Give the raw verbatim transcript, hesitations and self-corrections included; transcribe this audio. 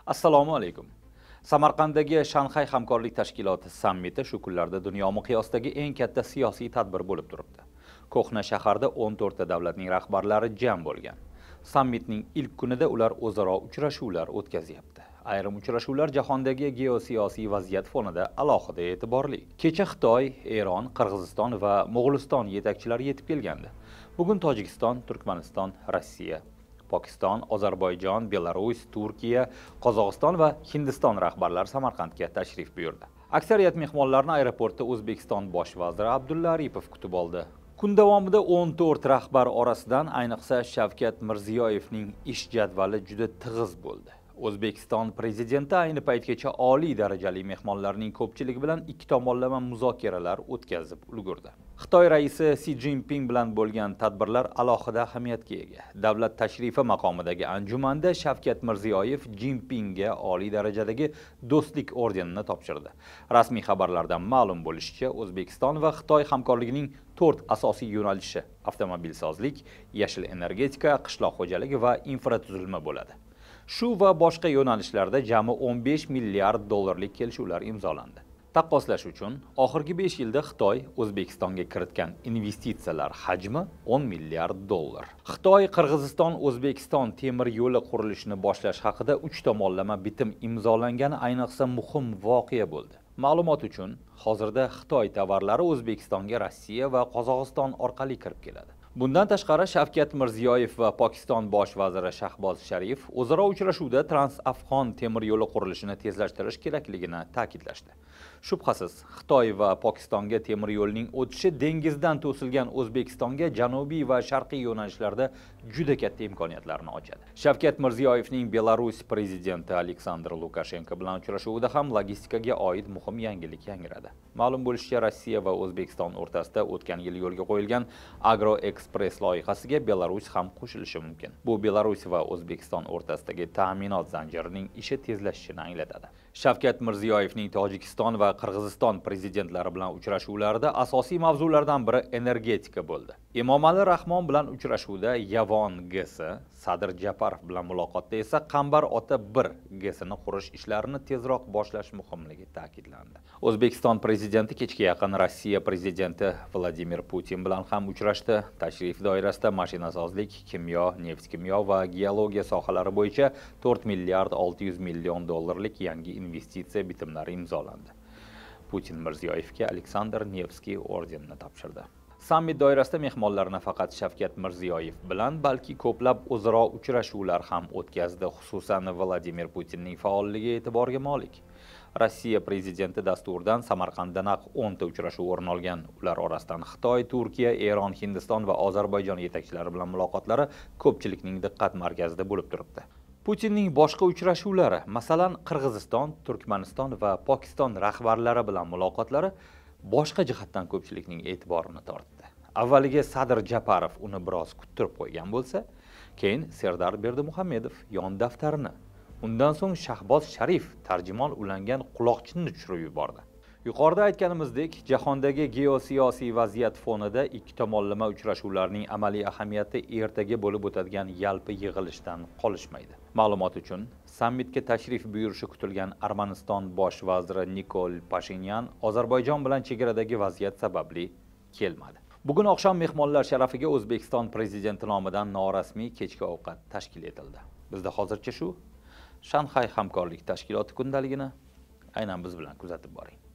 Assalomu alaykum. Samarqanddagi Shanxay hamkorlik tashkiloti sammiti shu kunlarda dunyo miqyosidagi eng katta siyosiy tadbir bo'lib turibdi. Ko'hna shaharda o'n to'rtta davlatning rahbarlari jam bo'lgan. Sammitning ilk kunida ular o'zaro uchrashuvlar o'tkazyapti. Ayrim uchrashuvlar jahondagi geosiyosiy vaziyat fonida alohida e'tiborli. Kecha Xitoy, Eron, Qirg'iziston va Mo'g'uliston yetakchilari yetib kelgandi. Bugun Tojikiston, Turkmaniston, Rossiya, Pokiston, Ozarbayjon, Belarus, Turkiya, Qozog'iston va Hindiston rahbarlari Samarqandga tashrif buyurdi. Aksariyat mehmonlarni aeroportda O'zbekiston bosh vaziri Abdulla Aripov kutib oldi. Kun davomida o'n to'rt rahbar orasidan ayniqsa Shavkat Mirziyoyevning ish jadvali juda tig'iz bo'ldi. O'zbekiston prezidenti ayni paytgacha oliy darajali mehmonlarning ko'pchiligi bilan ikki tomonlama muzokaralar o'tkazib ulgurdi. Xitoy raisi Si Jinping bilan bo'lgan tadbirlar alohida ahamiyatga ega. Davlat tashrifi maqomidagi anjumanda Shavkat Mirziyoyev Jinpingga oliy darajadagi do'stlik ordenini topshirdi. Rasmiy xabarlardan ma'lum bo'lishicha, O'zbekiston va Xitoy hamkorligining to'rt asosiy yo'nalishi avtomobilsozlik, yashil energetika, qishloq xo'jaligi va infratuzilma bo'ladi. Shu va boshqa yo'nalishlarda jami o'n besh milliard dollarlik kelishuvlar imzolandi. Taqqoslash uchun, oxirgi besh yilda Xitoy O'zbekistonga kiritgan investitsiyalar hajmi o'n milliard dollar. Xitoy, Qirg'iziston, O'zbekiston temir yo'li qurilishini boshlash haqida uch tomonlama bitim imzolangani ayniqsa muhim voqea bo'ldi. Ma'lumot uchun, hozirda Xitoy tovarlari O'zbekistonga Rossiya va Qozog'iston orqali kirib keladi. Bundan tashqari Shavkat Mirziyoyev va Pokiston bosh vaziri Shahboz Sharif o'zaro uchrashuvda Trans-Afg'on temir yo'li qurilishini tezlashtirish kerakligini ta'kidlashdi. Shubhasiz, Xitoy va Pokistonga temir yo'lning o'tishi dengizdan to'silgan O'zbekistonga janubiy va sharqiy yo'nalishlarda juda katta imkoniyatlarni ochadi. Shavkat Mirziyoyevning Belarus prezidenti Aleksandr Lukashenko bilan uchrashuvida ham logistikaga oid muhim yangilik yangradi. Ma'lum bo'lishicha, Rossiya va O'zbekiston o'rtasida o'tgan yil yo'lga qo'yilgan Agro Express loyihasiga Belarus ham qo'shilishi mumkin. Bu Belarus va O'zbekiston o'rtasidagi ta'minot zanjirining ishi tezlashishini anglatadi. Shavkat Mirziyoyevning Tojikiston va Qirg'iziston prezidentlari bilan uchrashuvlarida asosiy mavzulardan biri energetika bo'ldi. Emomali Rahmon bilan uchrashuvda Yavon G S, Sadir Japarov bilan muloqotda esa Qambar Ota bir G S'ni qurish ishlarini tezroq boshlash muhimligi ta'kidlandi. O'zbekiston prezidenti kechga yaqin Rossiya prezidenti Vladimir Putin bilan ham uchrashdi. Tashrif doirasida mashinasozlik, kimyo, neft-kimyo va geologiya sohalari bo'yicha to'rt milliard olti yuz million dollarlik yangi investitsiya bitimlari imzolandi. Putin Mirziyoyevga Aleksandr Nevskiy ordenini topshirdi. Sammit doirasida mehmonlar nafaqat Shavkat Mirziyoyev bilan, balki ko'plab o'zaro uchrashuvlar ham o'tkazdi. Xususan, Vladimir Putinning faolligi e'tiborga molik. Rossiya prezidenti dasturidan Samarqandda naq o'nta uchrashuv o'rin olgan. Ular orasidan Xitoy, Turkiya, Eron, Hindiston va Ozarbayjon yetakchilari bilan muloqotlari ko'pchilikning diqqat markazida bo'lib turibdi. Putinning boshqa uchrashuvlari, masalan, Qirg'iziston, Turkmaniston va Pokiston rahbarlari bilan muloqotlari boshqa jihatdan ko'pchilikning e'tiborini tortdi. Avvaliga Sadir Japarov uni biroz kuttirib qo'ygan bo'lsa, keyin Serdar Berdimuhamedov yon daftarini, undan so'ng Shahboz Sharif tarjimon ulangan quloqchinni tushirib yubordi. Yuqorida aytganimizdek, jahondagi geosiyosiy vaziyat fonida ikki tomonlama uchrashuvlarning amaliy ahamiyati ertaga bo'lib o'tadigan yalpi yig'ilishdan qolishmaydi. Ma'lumot uchun, sammitga tashrif buyurishi kutilgan Armaniston bosh vaziri Nikol Pashinyan Ozarbayjon bilan chegaradagi vaziyat sababli kelmadi. Bugun oqshom mehmonlar sharafiga O'zbekiston prezidenti nomidan norasmiy kechki ovqat tashkil etildi. Bizda hozircha shu. Shanxay hamkorlik tashkiloti kundaligini aynan biz bilan kuzatib boring.